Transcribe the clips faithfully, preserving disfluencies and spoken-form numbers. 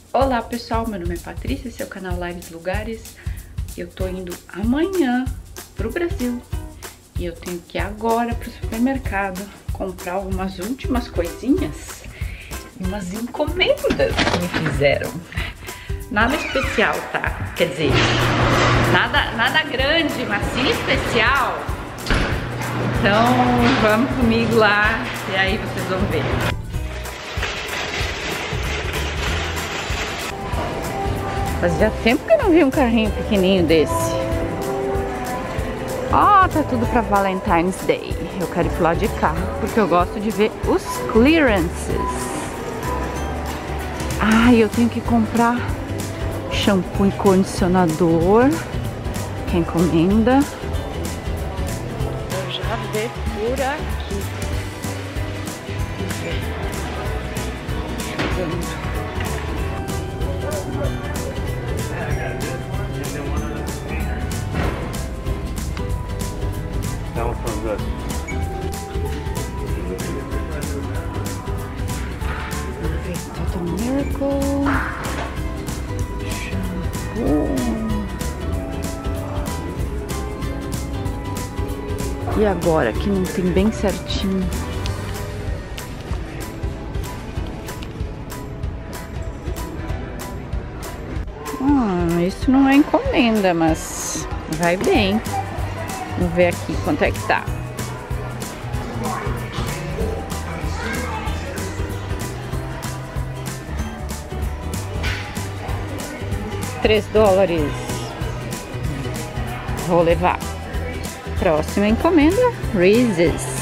Olá pessoal, meu nome é Patrícia, esse é o canal Lives Lugares. Eu tô indo amanhã pro Brasil e eu tenho que ir agora pro supermercado comprar algumas últimas coisinhas e umas encomendas que me fizeram. Nada especial, tá? Quer dizer, nada, nada grande, mas sim especial. Então vamos comigo lá e aí vocês vão ver. Fazia tempo que eu não vi um carrinho pequenininho desse. Ó, oh, tá tudo pra Valentine's Day. Eu quero ir pro lado de cá, porque eu gosto de ver os clearances. Ah, eu tenho que comprar shampoo e condicionador. Que encomenda. Eu já vi por aqui. Chegando. That one sounds good. Total Miracle. Shampoo. E agora, que não tem bem certinho. Hum, isso não é encomenda, mas vai bem. Vamos ver aqui quanto é que tá. Três dólares. Vou levar. Próxima encomenda, Reese's.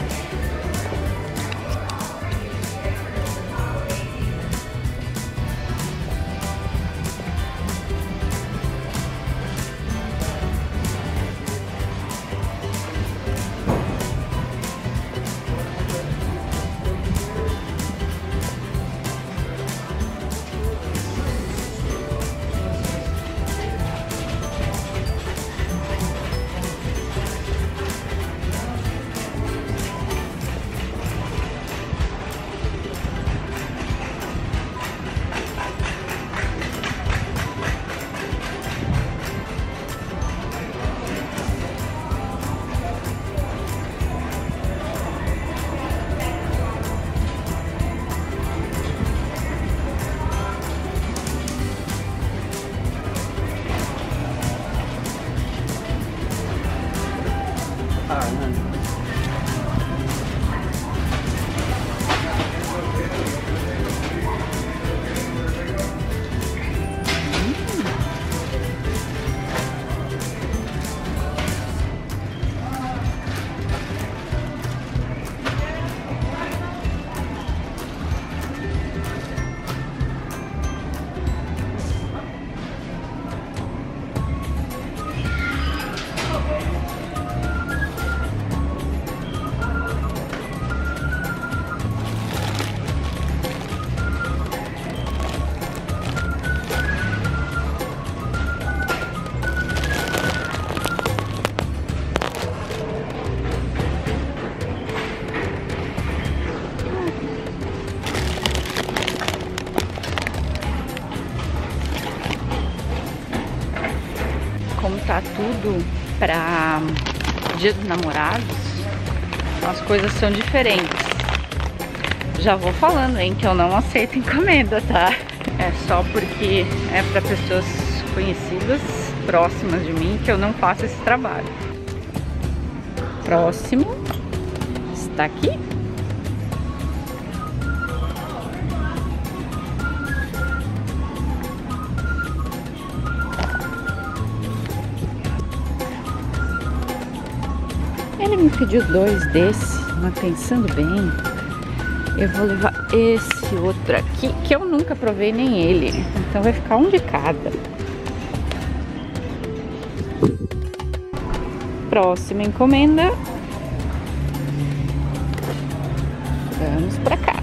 Como tá tudo para Dia dos Namorados, as coisas são diferentes. Já vou falando, hein, que eu não aceito encomenda, tá? É só porque é para pessoas conhecidas, próximas de mim, que eu não faço esse trabalho. Próximo está aqui. Ele me pediu dois desses, mas pensando bem, eu vou levar esse outro aqui, que eu nunca provei nem ele. Então vai ficar um de cada. Próxima encomenda. Vamos pra cá.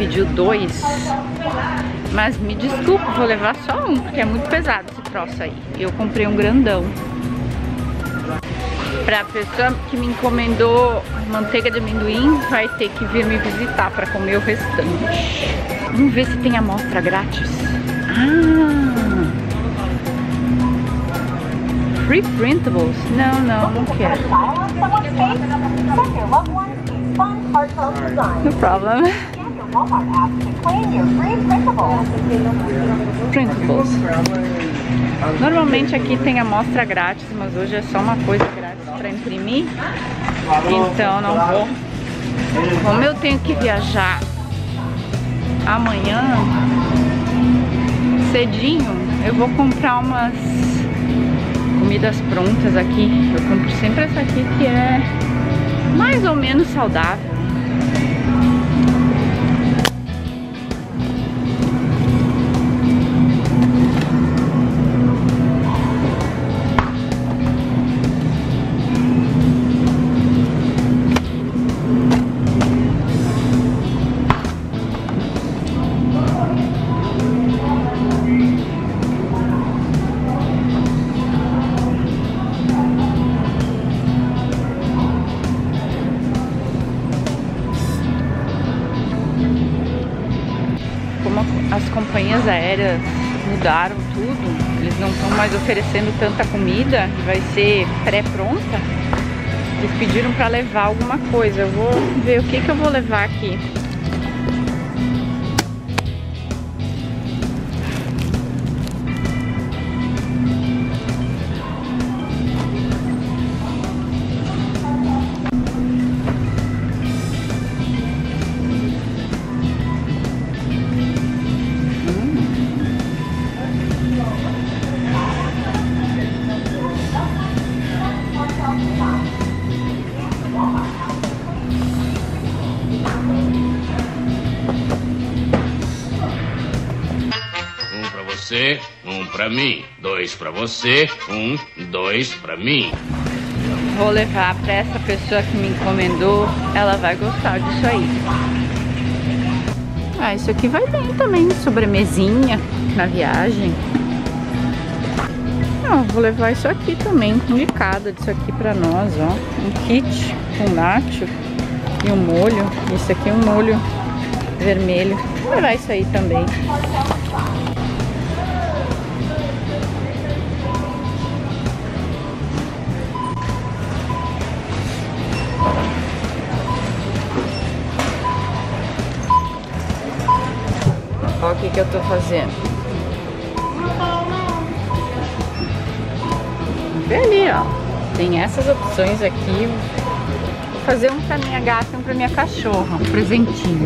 pediu dois. Mas me desculpa, vou levar só um, porque é muito pesado esse troço aí. Eu comprei um grandão. Pra pessoa que me encomendou manteiga de amendoim, vai ter que vir me visitar pra comer o restante. Vamos ver se tem amostra grátis. Ah! Free printables? Não, não, não quero. No problem. Printables. Normalmente aqui tem amostra grátis, mas hoje é só uma coisa grátis para imprimir. Então não vou. Como eu tenho que viajar amanhã cedinho, eu vou comprar umas comidas prontas aqui. Eu compro sempre essa aqui que é mais ou menos saudável. As companhias aéreas mudaram tudo, eles não estão mais oferecendo tanta comida, vai ser pré-pronta. Eles pediram para levar alguma coisa, eu vou ver o que que eu vou levar aqui. Você, um pra mim, dois pra você, um, dois pra mim. Vou levar pra essa pessoa que me encomendou, ela vai gostar disso aí. Ah, isso aqui vai bem também, sobremesinha na viagem. Não, vou levar isso aqui também, indicada disso aqui pra nós, ó. Um kit com nacho e um molho. Isso aqui é um molho vermelho. Vou levar isso aí também. Olha o que que eu tô fazendo. Vê ali, ó. Tem essas opções aqui. Vou fazer um pra minha gata e um pra minha cachorra. Um presentinho.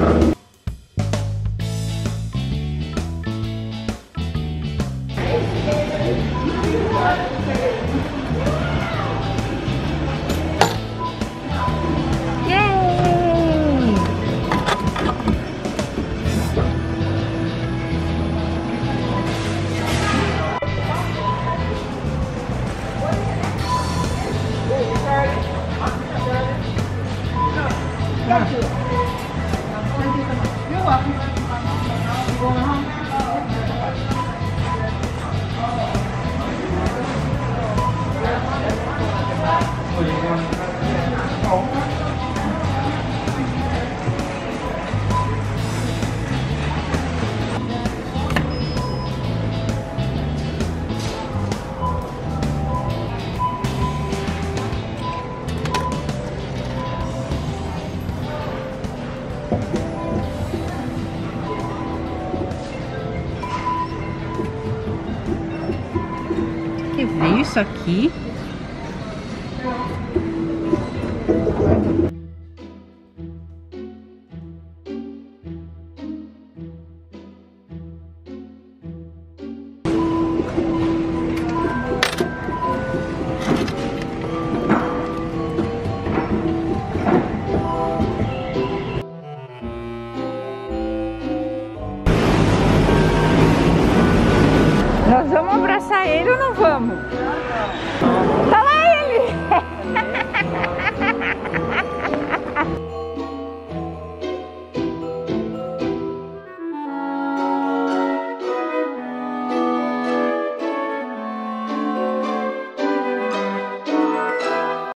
Que veio isso aqui?